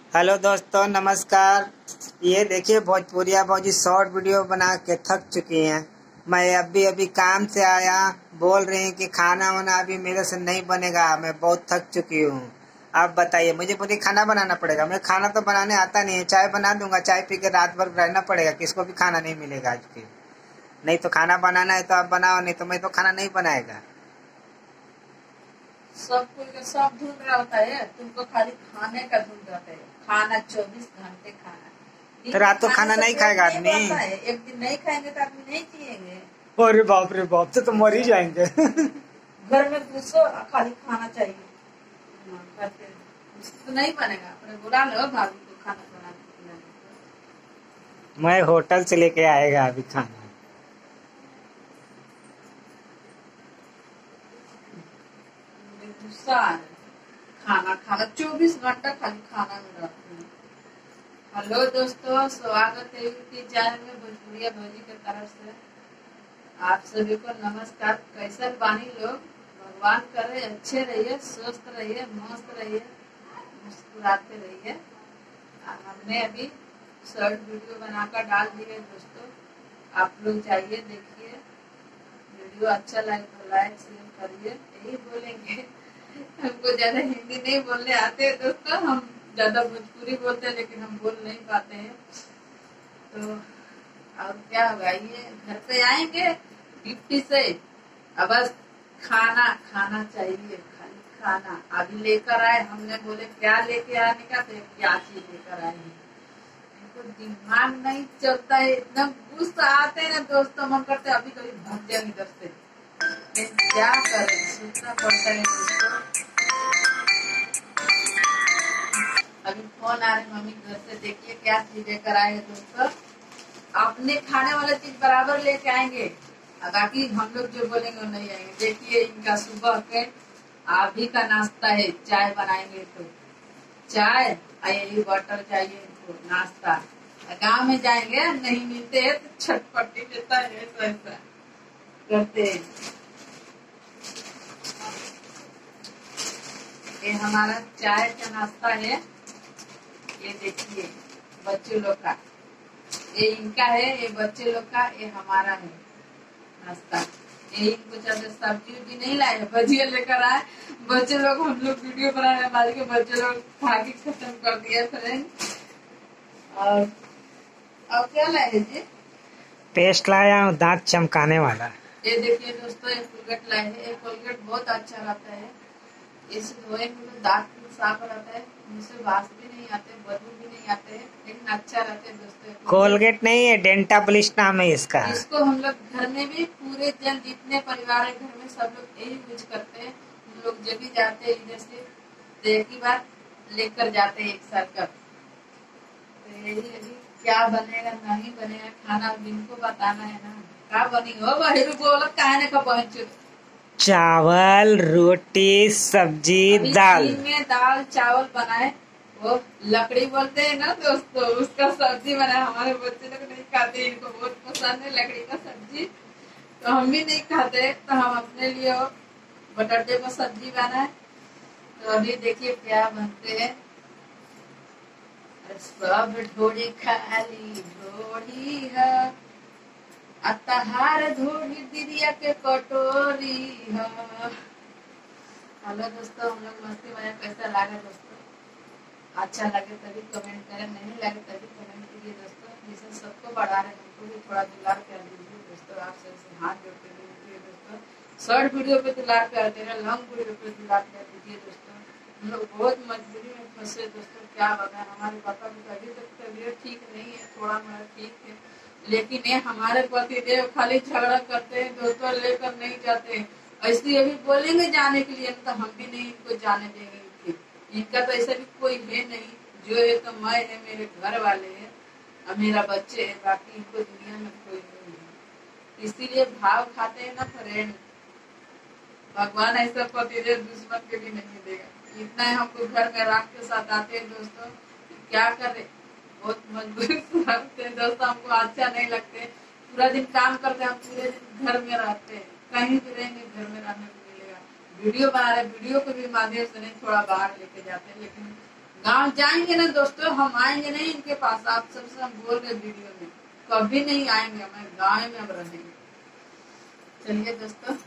Hello दोस्तों, नमस्कार। ये देखिए, भोजपुरिया भौजी शॉर्ट वीडियो बना के थक चुकी हैं। मैं अभी अभी काम से आया, बोल रही हैं कि खाना वाना अभी मेरे से नहीं बनेगा, मैं बहुत थक चुकी हूँ। आप बताइए, मुझे पूरी खाना बनाना पड़ेगा। मुझे खाना तो बनाने आता नहीं है। चाय बना दूंगा, चाय पी के रात भर रहना पड़ेगा। किसको भी खाना नहीं मिलेगा आज फिर। नहीं तो खाना बनाना है तो आप बनाओ, नहीं तो मैं तो खाना नहीं बनाएगा। सब कोई का सब धुन रहता है, तुमको खाली खाने का धुन रहता है। खाना 24 घंटे खाना। तो दिन में रात को खाने खाना से नहीं पेट खाएगा नहीं आदमी? भरता है। एक दिन नहीं खाएंगे तो आदमी नहीं जिएंगे। अरे बाप रे बाप, तो मर ही जाएंगे। घर में घुसो और खाली खाना चाहिए। करते तो नहीं बनेगा। अपने बुला लो भाभी को खाना बना के खिलाने को। मैं होटल से लेके आएगा अभी खाना। मुझे गुस्सा आ रहा है। खाना खाना 24 घंटा खाली खाना में रहते हैं। हेलो दोस्तों, स्वागत है यूट्यूब चैनल में भोजपुरिया भौजी की तरफ से। आप सभी को नमस्कार। कैसे बानी लोग? भगवान करे अच्छे रहिए, स्वस्थ रहिए, मस्त रहिए, मुस्कुराते रहिए। हमने अभी शॉर्ट वीडियो बनाकर डाल दिए दोस्तों। आप लोग जाइए देखिए। वीडियो अच्छा लगे तो लाइक शेयर करिए। यही बोलेंगे। हमको ज्यादा हिंदी नहीं बोलने आते दोस्तों, हम ज्यादा भोजपुरी बोलते हैं, लेकिन हम बोल नहीं पाते हैं। तो और क्या होगा, ये घर पे आएंगे ड्यूटी से, अब बस खाना खाना चाहिए, खाली खाना। अभी लेकर आए, हमने बोले क्या लेके आने का, तो क्या चीज लेकर आए हैं। इनको दिमाग नहीं चलता है, एकदम गुस्सा आते हैं ना दोस्तों, मन करते अभी कभी भाग जाए इधर से। क्या करें, सोचना पड़ता है दोस्तों। अभी फोन आ रहे मम्मी घर से, देखिए क्या चीज लेकर आए हैं दोस्तों। अपने खाने वाला चीज बराबर लेके आएंगे, और बाकी हम लोग जो बोलेंगे वो नहीं आएंगे। देखिए इनका सुबह के अभी का नाश्ता है, चाय बनाएंगे तो चाय और यही बटर चाहिए इनको नाश्ता। गांव में जाएंगे नहीं मिलते हैं तो छटपटी देता है, ऐसा करते हैं। ये हमारा चाय का नाश्ता है। ये देखिए बच्चे लोग का, ये इनका है, ये बच्चे लोग का, ये हमारा है नाश्ता। यही इनको चलते सब्जी उब्जी नहीं लाए, भजिया लेकर आए। बच्चे लोग, हम लोग वीडियो बनाने हमारे के बच्चे लोग खा के खत्म कर दिया फ्रेंड। और क्या लाए है जी? पेस्ट लाया हूँ दांत चमकाने वाला। ये देखिए दोस्तों, ये कोलगेट लाए हैं। ये कोलगेट बहुत अच्छा रहता है, इसे धोए तो दांत साफ रहता है, मुझसे बास भी नहीं आते, बदबू भी नहीं आते हैं, लेकिन अच्छा रहता है दोस्तों। कोलगेट नहीं है, डेंटाप्लिश नाम है इसका। इसको हम लोग घर में भी पूरे जन जितने परिवार है घर में सब लोग यही यूज करते हैं। हम लोग जब भी जाते हैं इधर से तो एक ही बार लेकर जाते हैं एक साथ कर। तो यही अभी क्या बनेगा नहीं बनेगा, खाना इनको बताना है ना। क्या बनी हो बहिरू बोलत कहने का पहुंच। चावल, रोटी, सब्जी, दाल। में दाल चावल बनाए, वो लकड़ी बोलते हैं ना दोस्तों, उसका सब्जी बनाए। हमारे बच्चे लोग नहीं खाते, इनको बहुत पसंद है लकड़ी का सब्जी, तो हम भी नहीं खाते, तो हम अपने लिए बटाटे का सब्जी बनाए। तो अभी देखिए क्या बनते हैं। सब ढोड़ी खाली ढोड़ी है, अतहार ढोड़ी दिरिया के कटोरी है। हेलो दोस्तों, हम लोग मस्ती में कैसा लगा दोस्तों? अच्छा लगे तभी कमेंट करें, नहीं लगे तभी कमेंट कीजिए दोस्तों। जिसे सबको बढ़ा रहे हैं उनको भी थोड़ा दुलार कर दीजिए दोस्तों। आप सबसे हाथ जोड़ते हुए दोस्तों, शॉर्ट वीडियो पे दुलार करते हैं, लॉन्ग वीडियो पे दुलार कर दीजिए दोस्तों। हम लोग बहुत मजबूरी में फंसे दोस्तों, क्या बताएं। हमारे पापा की अभी तक तबीयत ठीक नहीं है, थोड़ा मोड़ा ठीक है, लेकिन ये हमारे पति देव खाली झगड़ा करते हैं दोस्तों, लेकर नहीं जाते। ऐसे अभी बोलेंगे जाने के लिए तो हम भी नहीं इनको जाने देंगे। इनका तो ऐसा भी कोई है नहीं, जो है तो मैं है, मेरे घर वाले है और मेरा बच्चे है, बाकी इनको दुनिया में कोई नहीं है। इसीलिए भाव खाते हैं ना फ्रेंड, भगवान ऐसा पति दे दुश्मन के भी नहीं देगा। इतना है, हमको घर में राख के साथ आते हैं दोस्तों, क्या करे, बहुत मजबूरी से हैं दोस्तों। हमको अच्छा नहीं लगते, पूरा दिन काम करते हैं, हम पूरे दिन घर में रहते हैं, कहीं भी रहेंगे घर में रहने को मिलेगा। वीडियो बना रहे, वीडियो को भी माध्यम से नहीं, थोड़ा बाहर लेके जाते हैं, लेकिन गांव जाएंगे ना दोस्तों, हम आएंगे नहीं इनके पास, आप सबसे हम बोल रहे वीडियो में, कभी नहीं आएंगे, हमारे गाँव में अब रहेंगे। चलिए दोस्तों।